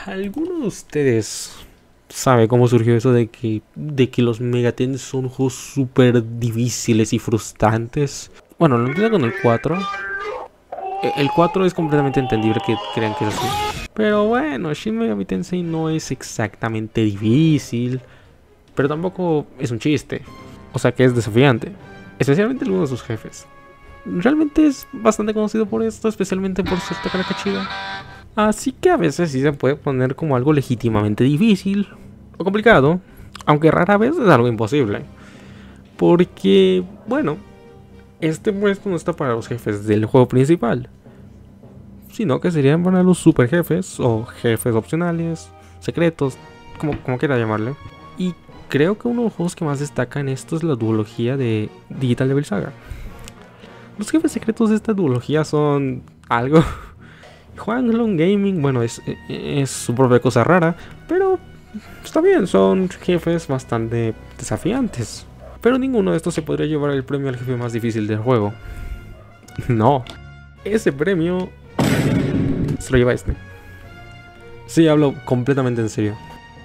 ¿Alguno de ustedes sabe cómo surgió eso de que los Megaten son juegos súper difíciles y frustrantes? Bueno, lo entiendo con el 4. El 4 es completamente entendible que crean que es así. Pero bueno, Shin Megami Tensei no es exactamente difícil, pero tampoco es un chiste. O sea que es desafiante, especialmente algunos de sus jefes. Realmente es bastante conocido por esto, especialmente por su cara chida. Así que a veces sí se puede poner como algo legítimamente difícil o complicado, aunque rara vez es algo imposible. Porque, bueno, este puesto no está para los jefes del juego principal, sino que serían para los super jefes o jefes opcionales, secretos, como quiera llamarle. Y creo que uno de los juegos que más destaca en esto es la duología de Digital Devil Saga. Los jefes secretos de esta duología son algo... Huanglong Gaming, bueno, es su propia cosa rara, pero está bien, son jefes bastante desafiantes. Pero ninguno de estos se podría llevar el premio al jefe más difícil del juego. No, ese premio se lo lleva este. Sí, hablo completamente en serio.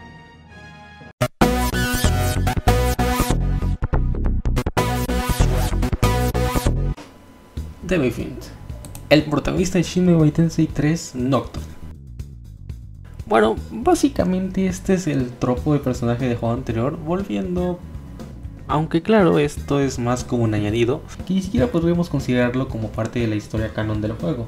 Devifiend, el protagonista de Shin Megami Tensei 3 Nocturne. Bueno, básicamente este es el tropo de personaje de juego anterior, volviendo. Aunque claro, esto es más como un añadido, que ni siquiera podríamos considerarlo como parte de la historia canon del juego.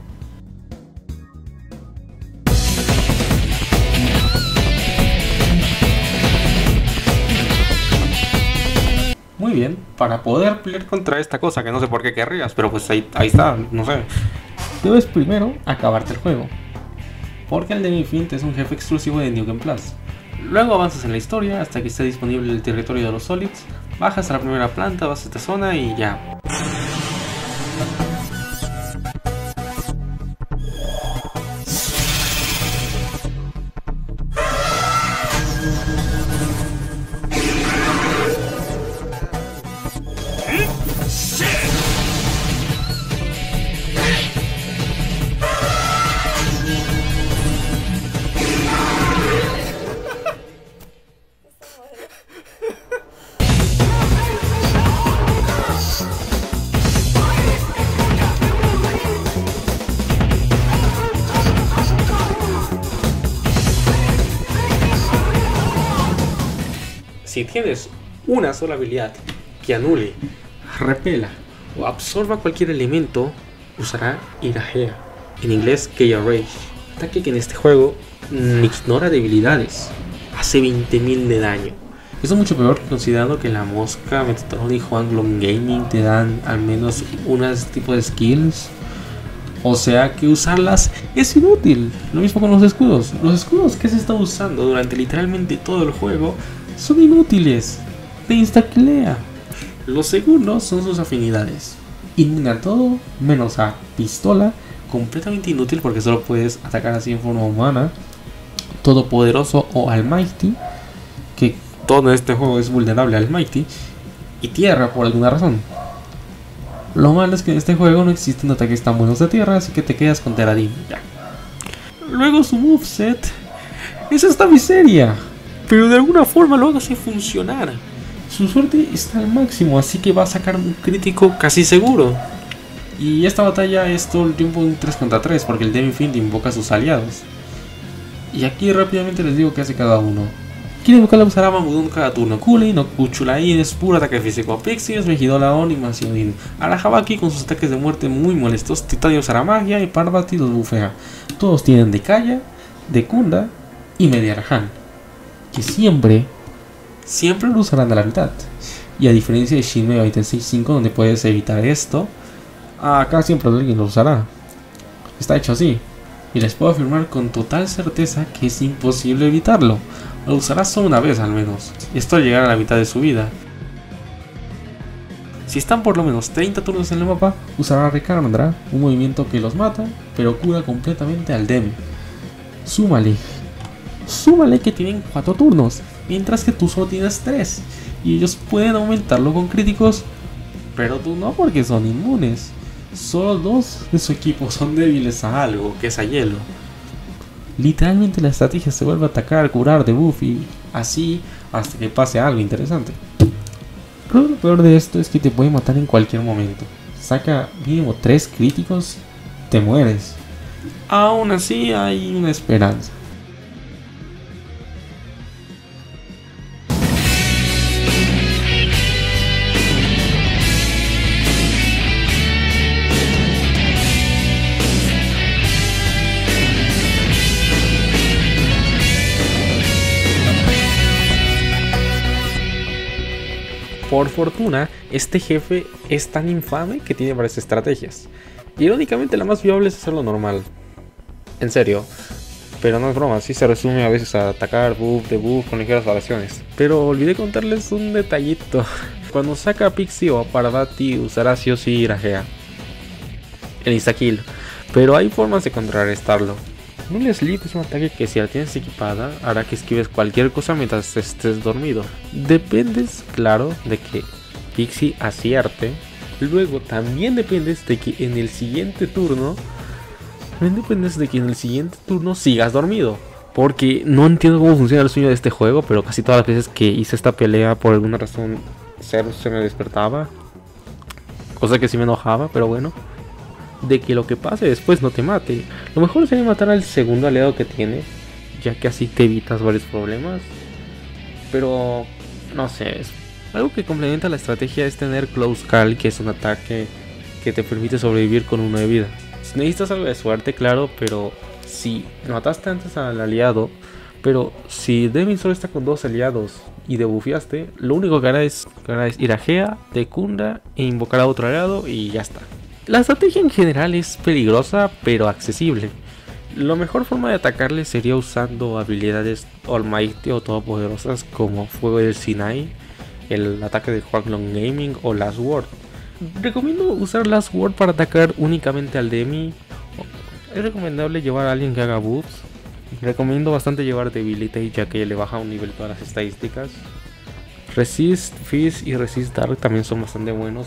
Muy bien, para poder pelear contra esta cosa, que no sé por qué querrías, pero pues ahí está, no sé. Debes primero acabarte el juego, porque el Devifiend es un jefe exclusivo de New Game Plus. Luego avanzas en la historia hasta que esté disponible el territorio de los Solids, bajas a la primera planta, vas a esta zona y ya. Si tienes una sola habilidad que anule, repela o absorba cualquier elemento, usará Irajea, en inglés Chaos Rage, ataque que en este juego ignora debilidades, hace 20.000 de daño. Eso es mucho peor considerando que la Mosca, Metatron y Huanglong Gaming te dan al menos unos tipos de skills. O sea que usarlas es inútil. Lo mismo con los escudos. Los escudos que se está usando durante literalmente todo el juego son inútiles, te instaquilea. Los segundos son sus afinidades. Inmune a todo, menos a pistola, completamente inútil porque solo puedes atacar así en forma humana. Todopoderoso o Almighty, que todo en este juego es vulnerable al Almighty. Y tierra por alguna razón. Lo malo es que en este juego no existen ataques tan buenos de tierra, así que te quedas con Teradin. Ya. Luego su moveset es esta miseria, pero de alguna forma lo hace funcionar. Su suerte está al máximo, así que va a sacar un crítico casi seguro. Y esta batalla es todo el tiempo un 3 contra 3, porque el Devifiend invoca a sus aliados. Y aquí rápidamente les digo qué hace cada uno. Quiere invocar la usará Mamudon cada turno. Kuli, no Kuchulain es puro ataque físico. Pixies, Megidolaon y Mansiodin. Arahabaki con sus ataques de muerte muy molestos. Titania usará magia y Parvati los bufea. Todos tienen de Kaya, de Kunda y Mediarhan, que siempre lo usarán a la mitad. Y a diferencia de Shin Megami Tensei 5, donde puedes evitar esto, acá siempre alguien lo usará. Está hecho así. Y les puedo afirmar con total certeza que es imposible evitarlo. Lo usará solo una vez al menos. Esto al llegar a la mitad de su vida. Si están por lo menos 30 turnos en el mapa, usará Recarmandra, un movimiento que los mata, pero cura completamente al Demi. Súmale que tienen 4 turnos, mientras que tú solo tienes 3. Y ellos pueden aumentarlo con críticos, pero tú no, porque son inmunes. Solo 2 de su equipo son débiles a algo, que es a hielo. Literalmente la estrategia se vuelve a atacar, curar, debuff y así hasta que pase algo interesante. Pero lo peor de esto es que te puede matar en cualquier momento. Saca mínimo 3 críticos, te mueres. Aún así hay una esperanza. Por fortuna, este jefe es tan infame que tiene varias estrategias. Irónicamente, la más viable es hacerlo normal. En serio. Pero no es broma, sí se resume a veces a atacar, buff, debuff con ligeras variaciones. Pero olvidé contarles un detallito. Cuando saca a Pixie o a Parvati usará sí o sí Irajea, el insta-kill. Pero hay formas de contrarrestarlo. Null Sleep es un ataque que si la tienes equipada hará que esquives cualquier cosa mientras estés dormido. Dependes, claro, de que Pixie acierte. Luego también dependes de que en el siguiente turno sigas dormido. Porque no entiendo cómo funciona el sueño de este juego, pero casi todas las veces que hice esta pelea por alguna razón Zerus se me despertaba. Cosa que sí me enojaba, pero bueno. De que lo que pase después no te mate. Lo mejor sería matar al segundo aliado que tiene, ya que así te evitas varios problemas. Pero no sé, algo que complementa la estrategia es tener Close Call, que es un ataque que te permite sobrevivir con 1 de vida. Necesitas algo de suerte, claro, pero si mataste antes al aliado, pero si Devin solo está con 2 aliados y debufiaste, lo único que hará es Irajea, te cunda e invocar a otro aliado y ya está. La estrategia en general es peligrosa pero accesible. La mejor forma de atacarle sería usando habilidades Almighty o todopoderosas como Fuego del Sinai, el ataque de Huanglong Gaming o Last Word. Recomiendo usar Last Word para atacar únicamente al Demi. Es recomendable llevar a alguien que haga buffs. Recomiendo bastante llevar Debilitate, ya que le baja un nivel todas las estadísticas. Resist, Fizz y Resist Dark también son bastante buenos.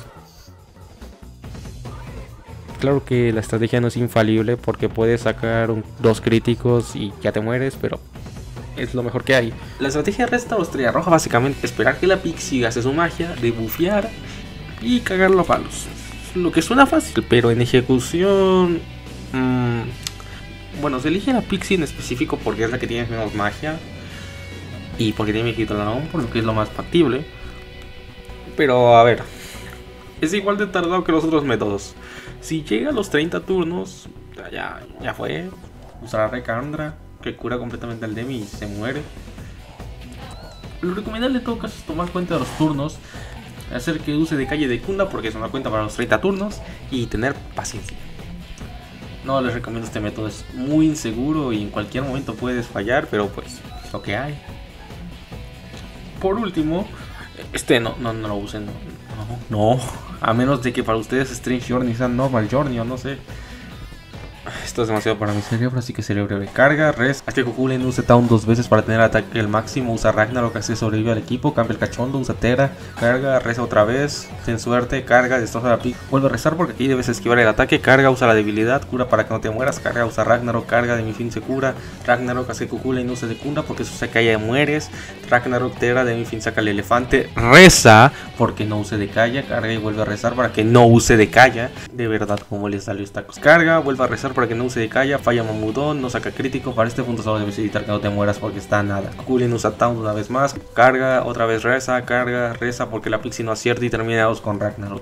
Claro que la estrategia no es infalible porque puedes sacar 2 críticos y ya te mueres, pero es lo mejor que hay. La estrategia resta o estrella roja básicamente esperar que la Pixie gaste su magia, debufear y cagarlo a palos. Lo que suena fácil, pero en ejecución... bueno, se elige a la Pixie en específico porque es la que tiene menos magia y porque tiene Mejitolón, por lo que es lo más factible. Pero a ver, es igual de tardado que los otros métodos. Si llega a los 30 turnos, ya fue. Usará Recandra, que cura completamente al Demi y se muere. Lo recomendable en todo caso es tomar cuenta de los turnos, hacer que use de calle de Kunda porque es una cuenta para los 30 turnos y tener paciencia. No les recomiendo este método, es muy inseguro y en cualquier momento puedes fallar, pero pues es lo que hay. Por último, no lo usen, no, a menos de que para ustedes Strange Journey sea Normal Journey o no sé. Esto es demasiado para mi cerebro, así que seré breve. Carga, res, haz que Kukulen use Town 2 veces para tener ataque el máximo. Usa Ragnarok, así sobrevive al equipo. Cambia el cachondo, usa Tera. Carga, reza otra vez. Ten suerte, carga, destroza la pick. Vuelve a rezar porque aquí debes esquivar el ataque. Carga, usa la debilidad. Cura para que no te mueras. Carga, usa Ragnarok. Carga, de mi fin se cura. Ragnarok, haz que Kukulen use de cura porque eso se cae y mueres. Ragnarok, Tera, de mi fin saca el elefante. Reza porque no use de calla. Carga y vuelve a rezar para que no use de calla. De verdad, como les salió esta cosa. Carga, vuelve a rezar para que no use de calla, falla Mamudón, no saca crítico. Para este punto solo debes evitar que no te mueras porque está nada. Kukulin usa Town una vez más, carga, otra vez reza, carga, reza porque la Pixie no acierta y terminados con Ragnarok.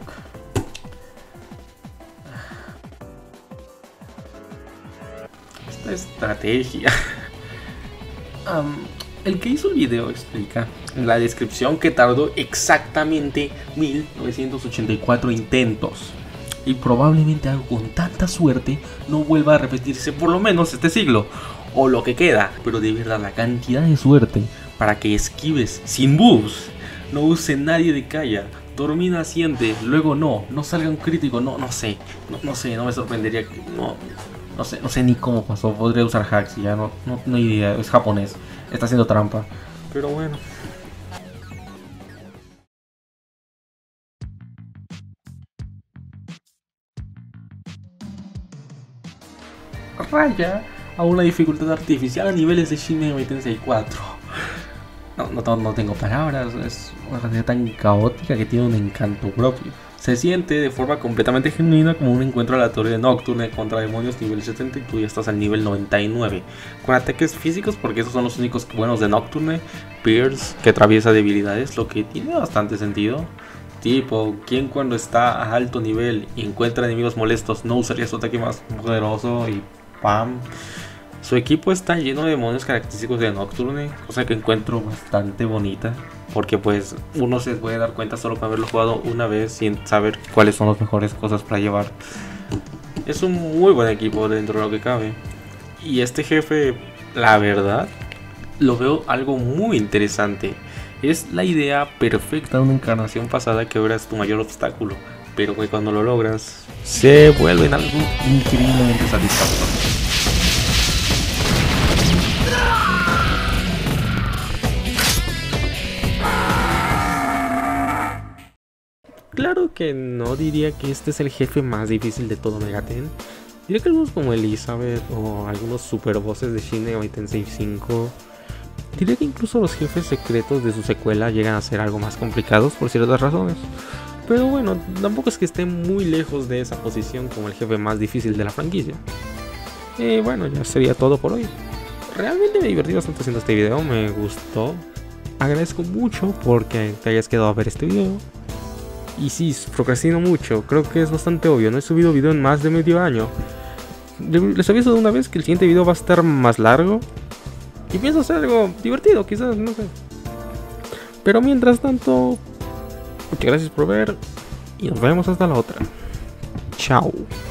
Esta estrategia. El que hizo el video explica en la descripción que tardó exactamente 1984 intentos. Y probablemente algo con tanta suerte no vuelva a repetirse por lo menos este siglo, o lo que queda. Pero de verdad, la cantidad de suerte para que esquives sin buffs, no use nadie de calla, dormida asciende, luego no salga un crítico, no sé, no me sorprendería que no sé ni cómo pasó. Podría usar hacks y ya no hay idea, es japonés, está haciendo trampa, pero bueno. Raya a una dificultad artificial a niveles de Shin Megami Tensei 4. No tengo palabras, es una realidad tan caótica que tiene un encanto propio. Se siente de forma completamente genuina como un encuentro aleatorio de Nocturne contra demonios nivel 70 y tú ya estás al nivel 99. Con ataques físicos, porque esos son los únicos buenos de Nocturne. Pierce, que atraviesa debilidades, lo que tiene bastante sentido. Tipo, quien cuando está a alto nivel y encuentra enemigos molestos no usaría su ataque más poderoso y ¡pam! Su equipo está lleno de demonios característicos de Nocturne, cosa que encuentro bastante bonita, porque pues uno se puede dar cuenta solo con haberlo jugado una vez sin saber cuáles son las mejores cosas para llevar. Es un muy buen equipo dentro de lo que cabe. Y este jefe, la verdad, lo veo algo muy interesante. Es la idea perfecta de una encarnación pasada que ahora es tu mayor obstáculo, pero que cuando lo logras se vuelve en algo increíblemente satisfactorio. Claro que no diría que este es el jefe más difícil de todo Megaten. Diría que algunos como Elizabeth o algunos super bosses de Shin Megami Tensei 5. Diría que incluso los jefes secretos de su secuela llegan a ser algo más complicados por ciertas razones. Pero bueno, tampoco es que esté muy lejos de esa posición como el jefe más difícil de la franquicia. Y bueno, ya sería todo por hoy. Realmente me divertí bastante haciendo este video, me gustó. Agradezco mucho porque te hayas quedado a ver este video. Y sí, procrastino mucho, creo que es bastante obvio, no he subido video en más de medio año. Les aviso de una vez que el siguiente video va a estar más largo. Y pienso hacer algo divertido, quizás, no sé. Pero mientras tanto, muchas gracias por ver y nos vemos hasta la otra. Chao.